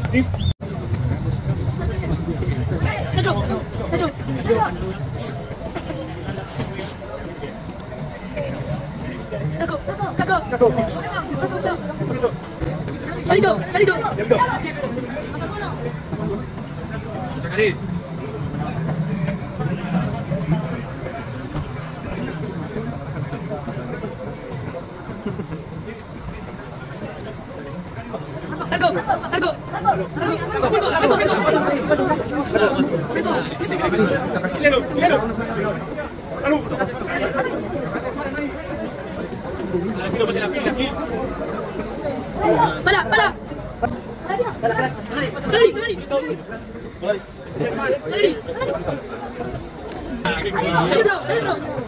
Kacau. Kacau. Takut. Takut. Takut. Cari tu. Cari tu. Cakap ni. Takut. Takut. Pada. Cari. Cari tu.